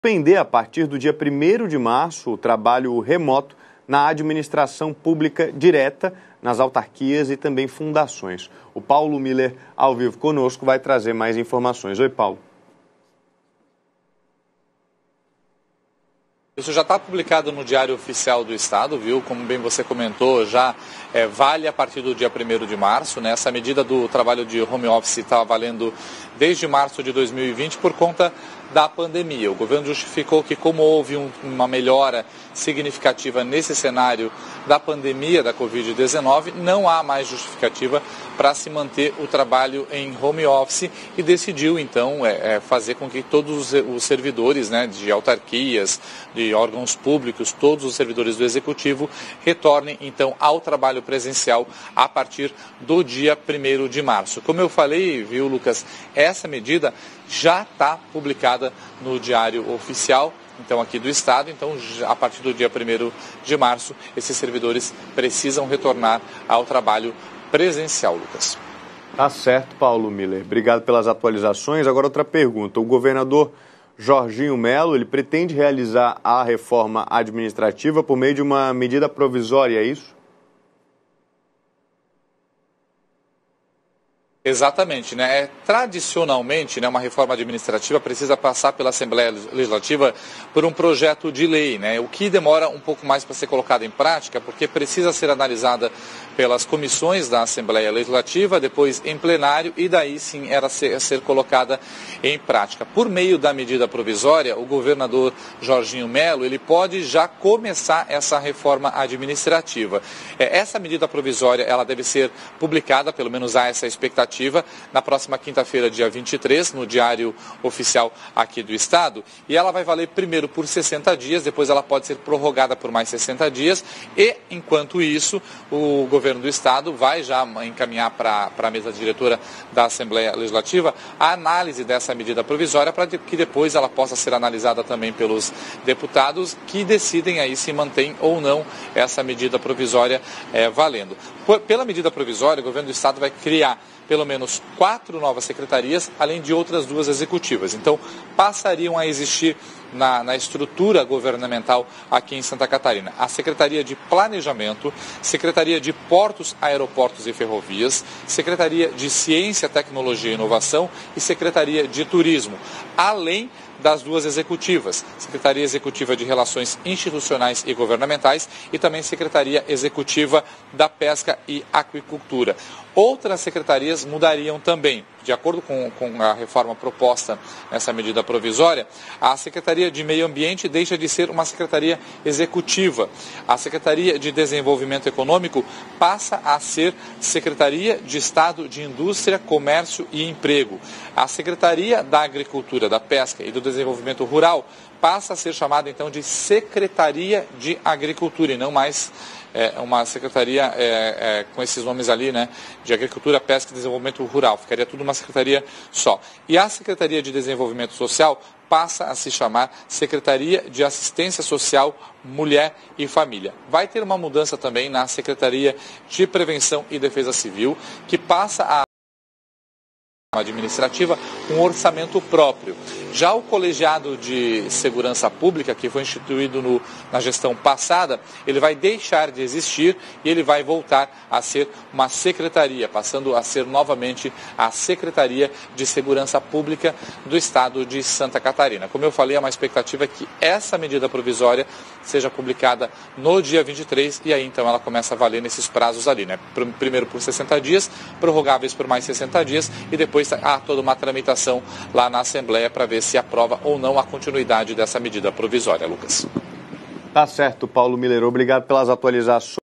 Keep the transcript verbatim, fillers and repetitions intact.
Suspender a partir do dia primeiro de março o trabalho remoto na administração pública direta, nas autarquias e também fundações. O Paulo Miller, ao vivo conosco, vai trazer mais informações. Oi, Paulo. Isso já está publicado no Diário Oficial do Estado, viu? Como bem você comentou, já é, vale a partir do dia primeiro de março. Né? Essa medida do trabalho de home office está valendo desde março de dois mil e vinte por conta da pandemia. O governo justificou que, como houve um, uma melhora significativa nesse cenário da pandemia da covid dezenove, não há mais justificativa para se manter o trabalho em home office e decidiu, então, é, é, fazer com que todos os, os servidores, né, de autarquias, de órgãos públicos, todos os servidores do Executivo, retornem, então, ao trabalho presencial a partir do dia primeiro de março. Como eu falei, viu, Lucas, essa medida já está publicada no Diário Oficial, então, aqui do Estado. Então, a partir do dia primeiro de março, esses servidores precisam retornar ao trabalho presencial, Lucas. Tá certo, Paulo Miller. Obrigado pelas atualizações. Agora, outra pergunta. O governador Jorginho Melo, ele pretende realizar a reforma administrativa por meio de uma medida provisória, é isso? Exatamente, né? Tradicionalmente, né, uma reforma administrativa precisa passar pela Assembleia Legislativa por um projeto de lei, né? O que demora um pouco mais para ser colocado em prática, porque precisa ser analisada pelas comissões da Assembleia Legislativa, depois em plenário e daí sim era ser, ser colocada em prática. Por meio da medida provisória, o governador Jorginho Melo, ele pode já começar essa reforma administrativa. É, essa medida provisória, ela deve ser publicada, pelo menos há essa expectativa, na próxima quinta-feira, dia vinte e três, no Diário Oficial aqui do Estado, e ela vai valer primeiro por sessenta dias, depois ela pode ser prorrogada por mais sessenta dias, e enquanto isso, o governo do Estado vai já encaminhar para a mesa diretora da Assembleia Legislativa a análise dessa medida provisória para que depois ela possa ser analisada também pelos deputados que decidem aí se mantém ou não essa medida provisória é, valendo. Por, pela medida provisória, o governo do Estado vai criar pelo menos quatro novas secretarias, além de outras duas executivas. Então, passariam a existir na, na estrutura governamental aqui em Santa Catarina a Secretaria de Planejamento, Secretaria de Portos, Aeroportos e Ferrovias, Secretaria de Ciência, Tecnologia e Inovação e Secretaria de Turismo, além das duas executivas, Secretaria Executiva de Relações Institucionais e Governamentais e também Secretaria Executiva da Pesca e Aquicultura. Outras secretarias mudariam também. De acordo com, com a reforma proposta nessa medida provisória, a Secretaria de Meio Ambiente deixa de ser uma secretaria executiva. A Secretaria de Desenvolvimento Econômico passa a ser Secretaria de Estado de Indústria, Comércio e Emprego. A Secretaria da Agricultura, da Pesca e do Desenvolvimento Rural passa a ser chamada então de Secretaria de Agricultura e não mais é, uma secretaria é, é, com esses nomes ali, né, de Agricultura, Pesca e Desenvolvimento Rural. Ficaria tudo uma secretaria só. E a Secretaria de Desenvolvimento Social passa a se chamar Secretaria de Assistência Social, Mulher e Família. Vai ter uma mudança também na Secretaria de Prevenção e Defesa Civil, que passa a administrativa um orçamento próprio. Já o colegiado de segurança pública, que foi instituído no, na gestão passada, ele vai deixar de existir e ele vai voltar a ser uma secretaria, passando a ser novamente a Secretaria de Segurança Pública do Estado de Santa Catarina. Como eu falei, há uma expectativa que essa medida provisória seja publicada no dia vinte e três e aí então ela começa a valer nesses prazos ali, né? Primeiro por sessenta dias, prorrogáveis por mais sessenta dias e depois há toda uma tramitação lá na Assembleia para ver se aprova ou não a continuidade dessa medida provisória, Lucas. Tá certo, Paulo Miller. Obrigado pelas atualizações.